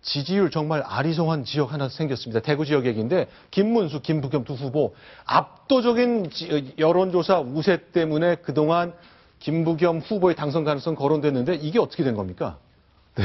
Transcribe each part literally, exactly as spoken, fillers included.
지지율 정말 아리송한 지역 하나 생겼습니다. 대구 지역 얘기인데 김문수, 김부겸 두 후보 압도적인 여론조사 우세 때문에 그동안 김부겸 후보의 당선 가능성 거론됐는데 이게 어떻게 된 겁니까? 네.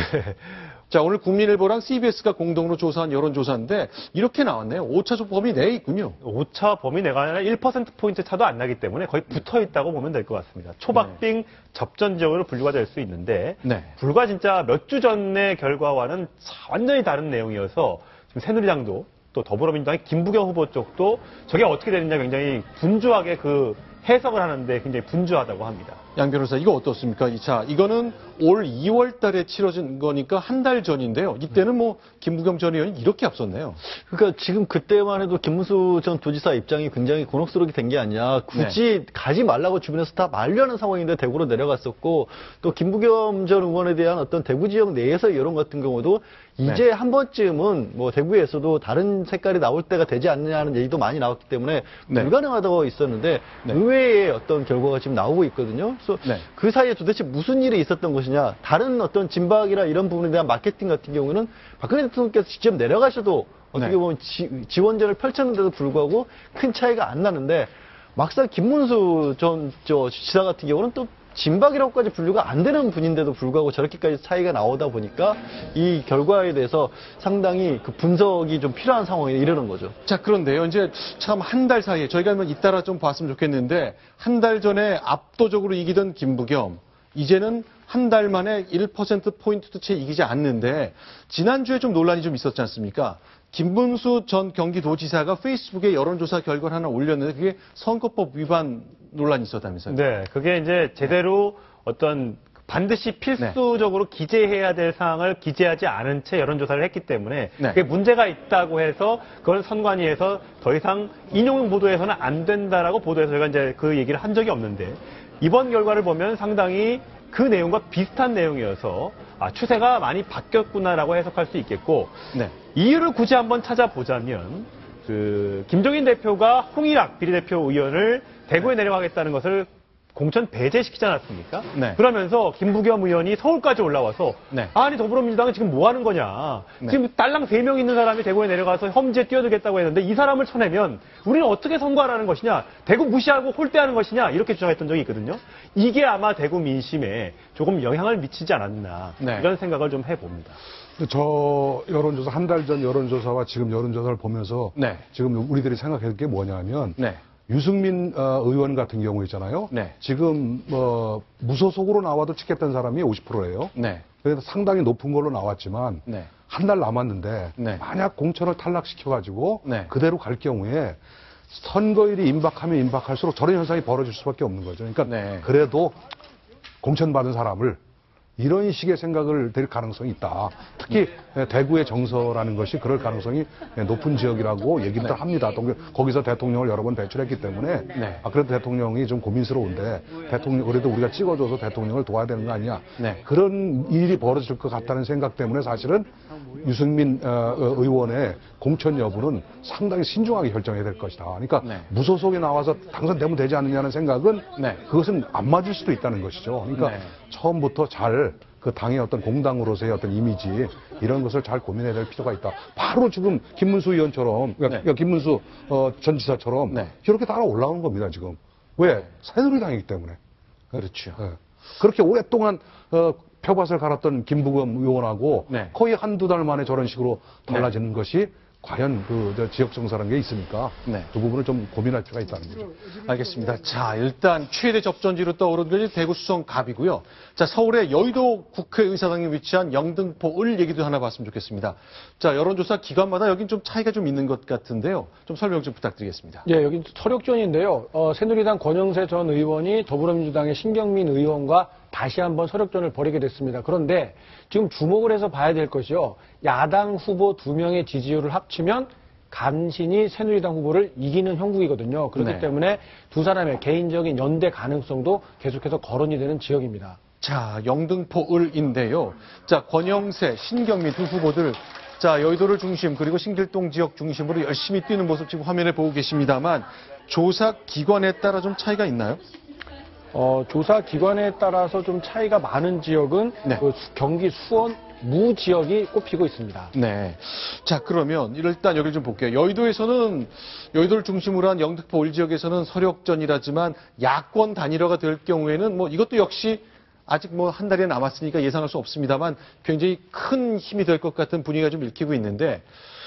자, 오늘 국민일보랑 씨비에스가 공동으로 조사한 여론조사인데 이렇게 나왔네요. 오차 범위 내에 있군요. 오차 범위 내가 아니라 일 퍼센트 포인트 차도 안 나기 때문에 거의 붙어 있다고 보면 될 것 같습니다. 초박빙 네. 접전 지역으로 분류가 될 수 있는데 네. 불과 진짜 몇 주 전의 결과와는 완전히 다른 내용이어서 지금 새누리당도 또 더불어민주당의 김부겸 후보 쪽도 저게 어떻게 되느냐 굉장히 분주하게 그 해석을 하는데 굉장히 분주하다고 합니다. 양 변호사, 이거 어떻습니까? 자, 이거는 올 이월 달에 치러진 거니까 한 달 전인데요. 이때는 뭐 김부겸 전 의원이 이렇게 앞섰네요. 그러니까 지금 그때만 해도 김문수 전 도지사 입장이 굉장히 곤혹스럽게 된 게 아니냐. 굳이 네. 가지 말라고 주변에서 다 말려는 상황인데 대구로 내려갔었고 또 김부겸 전 의원에 대한 어떤 대구 지역 내에서 여론 같은 경우도 이제 네. 한 번쯤은 뭐 대구에서도 다른 색깔이 나올 때가 되지 않느냐는 얘기도 많이 나왔기 때문에 네. 불가능하다고 있었는데 네. 의외의 어떤 결과가 지금 나오고 있거든요. 그래서 네. 그 사이에 도대체 무슨 일이 있었던 것이냐. 다른 어떤 진박이나 이런 부분에 대한 마케팅 같은 경우는 박근혜 대통령께서 직접 내려가셔도 어떻게 네. 보면 지, 지원전을 펼쳤는데도 불구하고 큰 차이가 안 나는데 막상 김문수 전 저 지사 같은 경우는 또 진박이라고까지 분류가 안 되는 분인데도 불구하고 저렇게까지 차이가 나오다 보니까 이 결과에 대해서 상당히 그 분석이 좀 필요한 상황에 이르는 거죠. 자, 그런데요. 이제 참 한 달 사이에 저희가 한번 잇따라 좀 봤으면 좋겠는데 한 달 전에 압도적으로 이기던 김부겸 이제는 한 달 만에 일 퍼센트 포인트도 채 이기지 않는데 지난주에 좀 논란이 좀 있었지 않습니까? 김문수 전 경기도지사가 페이스북에 여론조사 결과를 하나 올렸는데 그게 선거법 위반 논란이 있었다면서요? 네, 그게 이제 제대로 어떤 반드시 필수적으로 네. 기재해야 될 사항을 기재하지 않은 채 여론조사를 했기 때문에 네. 그게 문제가 있다고 해서 그걸 선관위에서 더 이상 인용 보도해서는 안 된다라고 보도해서 저희가 이제 그 얘기를 한 적이 없는데 이번 결과를 보면 상당히 그 내용과 비슷한 내용이어서 아, 추세가 많이 바뀌었구나라고 해석할 수 있겠고 네. 이유를 굳이 한번 찾아보자면 그 김종인 대표가 홍일학 비례대표 의원을 대구에 네. 내려가겠다는 것을 공천 배제시키지 않았습니까? 네. 그러면서 김부겸 의원이 서울까지 올라와서 네. 아니 더불어민주당은 지금 뭐 하는 거냐. 네. 지금 딸랑 세 명 있는 사람이 대구에 내려가서 험지에 뛰어들겠다고 했는데 이 사람을 쳐내면 우리는 어떻게 선거하라는 것이냐. 대구 무시하고 홀대하는 것이냐. 이렇게 주장했던 적이 있거든요. 이게 아마 대구 민심에 조금 영향을 미치지 않았나. 네. 이런 생각을 좀 해봅니다. 저 여론조사 한 달 전 여론조사와 지금 여론조사를 보면서 네. 지금 우리들이 생각할 게 뭐냐면 네. 유승민 어, 의원 같은 경우 있잖아요. 네. 지금 뭐 무소속으로 나와도 찍겠다는 사람이 오십 퍼센트예요. 네. 그래서 상당히 높은 걸로 나왔지만 네. 한 달 남았는데 네. 만약 공천을 탈락시켜가지고 네. 그대로 갈 경우에 선거일이 임박하면 임박할수록 저런 현상이 벌어질 수밖에 없는 거죠. 그러니까 네. 그래도 공천받은 사람을 이런 식의 생각을 될 가능성이 있다. 특히 네. 대구의 정서라는 것이 그럴 가능성이 높은 지역이라고 얘기를 네. 합니다. 거기서 대통령을 여러 번 배출했기 때문에 네. 아, 그래도 대통령이 좀 고민스러운데 대통령 그래도 우리가 찍어줘서 대통령을 도와야 되는 거 아니야. 네. 그런 일이 벌어질 것 같다는 생각 때문에 사실은 유승민 어, 의원의 공천 여부는 상당히 신중하게 결정해야 될 것이다. 그러니까 네. 무소속에 나와서 당선되면 되지 않느냐는 생각은 네. 그것은 안 맞을 수도 있다는 것이죠. 그러니까 네. 처음부터 잘 그 당의 어떤 공당으로서의 어떤 이미지 이런 것을 잘 고민해야 될 필요가 있다. 바로 지금 김문수 의원처럼 그러니까 네. 김문수 어, 전 지사처럼 네. 이렇게 따라 올라오는 겁니다. 지금 왜 새누리당이기 때문에 그렇죠. 네. 그렇게 오랫동안 어, 표밭을 갈았던 김부겸 의원하고 네. 거의 한두 달 만에 저런 식으로 달라지는 네. 것이 과연 그 지역 정서라는 게 있으니까 네. 그 부분을 좀 고민할 필요가 있다는 거죠. 알겠습니다. 자, 일단 최대 접전지로 떠오른 것이 대구 수성 갑이고요. 자, 서울의 여의도 국회의사당에 위치한 영등포 을 얘기도 하나 봤으면 좋겠습니다. 자, 여론조사 기관마다 여긴 좀 차이가 좀 있는 것 같은데요. 좀 설명 좀 부탁드리겠습니다. 예, 여긴 서력전인데요. 어, 새누리당 권영세 전 의원이 더불어민주당의 신경민 의원과 다시 한번 서력전을 벌이게 됐습니다. 그런데 지금 주목을 해서 봐야 될 것이요. 야당 후보 두 명의 지지율을 합치면 간신히 새누리당 후보를 이기는 형국이거든요. 그렇기 네. 때문에 두 사람의 개인적인 연대 가능성도 계속해서 거론이 되는 지역입니다. 자, 영등포을인데요. 자, 권영세, 신경민 두 후보들 자, 여의도를 중심 그리고 신길동 지역 중심으로 열심히 뛰는 모습 지금 화면에 보고 계십니다만 조사 기관에 따라 좀 차이가 있나요? 어, 조사 기관에 따라서 좀 차이가 많은 지역은 네. 그 경기 수원, 무 지역이 꼽히고 있습니다. 네. 자, 그러면 일단 여기를 좀 볼게요. 여의도에서는 여의도를 중심으로 한 영등포 올 지역에서는 서력전이라지만 야권 단일화가 될 경우에는 뭐 이것도 역시 아직 뭐 한 달이 남았으니까 예상할 수 없습니다만 굉장히 큰 힘이 될 것 같은 분위기가 좀 읽히고 있는데,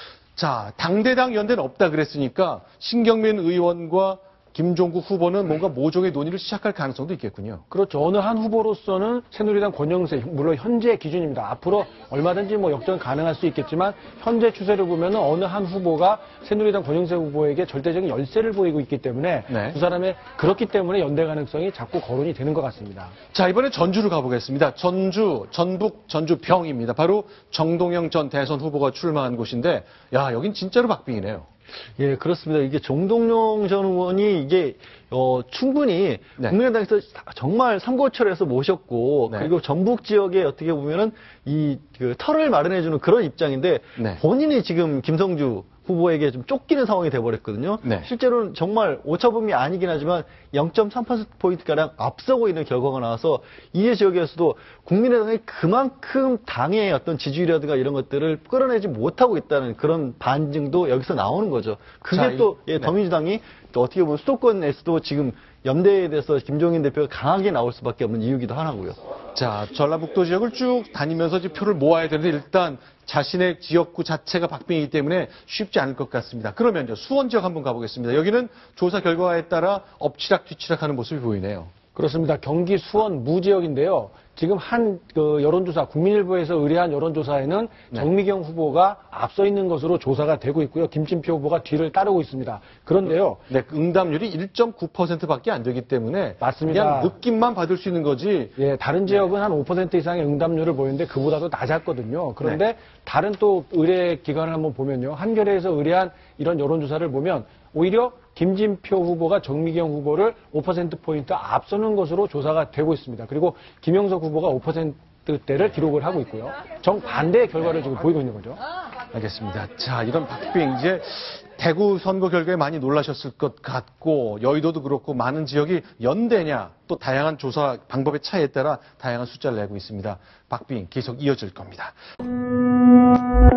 자, 당대당 연대는 없다 그랬으니까 신경민 의원과 김종국 후보는 뭔가 모종의 논의를 시작할 가능성도 있겠군요. 그렇죠. 어느 한 후보로서는 새누리당 권영세, 물론 현재 기준입니다. 앞으로 얼마든지 뭐 역전 가능할 수 있겠지만 현재 추세를 보면 어느 한 후보가 새누리당 권영세 후보에게 절대적인 열세를 보이고 있기 때문에 네. 두 사람의 그렇기 때문에 연대 가능성이 자꾸 거론이 되는 것 같습니다. 자, 이번에 전주로 가보겠습니다. 전주, 전북, 전주평입니다. 바로 정동영 전 대선 후보가 출마한 곳인데, 야, 여긴 진짜로 박빙이네요. 예, 그렇습니다. 이게 정동영 전 의원이 이게 어, 충분히 네. 국민의당에서 정말 삼고초려해서 모셨고 네. 그리고 전북 지역에 어떻게 보면은 이 그 털을 마련해주는 그런 입장인데 네. 본인이 지금 김성주 후보에게 좀 쫓기는 상황이 돼버렸거든요. 네. 실제로는 정말 오차범위 아니긴 하지만 영 점 삼 퍼센트포인트가량 앞서고 있는 결과가 나와서 이 지역에서도 국민의당이 그만큼 당의 어떤 지지율이라든가 이런 것들을 끌어내지 못하고 있다는 그런 반증도 여기서 나오는 거죠. 그게 자, 또 이, 예, 더민주당이 네. 또 어떻게 보면 수도권에서도 지금 연대에 대해서 김종인 대표가 강하게 나올 수밖에 없는 이유기도 하나고요. 자, 전라북도 지역을 쭉 다니면서 이제 표를 모아야 되는데 일단 자신의 지역구 자체가 박빙이기 때문에 쉽지 않을 것 같습니다. 그러면 이제 수원 지역 한번 가보겠습니다. 여기는 조사 결과에 따라 엎치락 뒤치락하는 모습이 보이네요. 그렇습니다. 경기 수원 무 지역인데요. 지금 한 그 여론조사, 국민일보에서 의뢰한 여론조사에는 네. 정미경 후보가 앞서 있는 것으로 조사가 되고 있고요. 김진표 후보가 뒤를 따르고 있습니다. 그런데요. 네, 응답률이 일 점 구 퍼센트밖에 안 되기 때문에 맞습니다. 그냥 느낌만 받을 수 있는 거지. 예, 다른 지역은 네. 한 오 퍼센트 이상의 응답률을 보이는데 그보다도 낮았거든요. 그런데 네. 다른 또 의뢰 기관을 한번 보면요. 한겨레에서 의뢰한 이런 여론조사를 보면 오히려 김진표 후보가 정미경 후보를 오 퍼센트포인트 앞서는 것으로 조사가 되고 있습니다. 그리고 김영석 후보가 오 퍼센트대를 기록을 하고 있고요. 정반대의 결과를 지금 보이고 있는 거죠. 알겠습니다. 자, 이런 박빙, 이제 대구 선거 결과에 많이 놀라셨을 것 같고, 여의도도 그렇고 많은 지역이 연대냐, 또 다양한 조사 방법의 차이에 따라 다양한 숫자를 내고 있습니다. 박빙 계속 이어질 겁니다.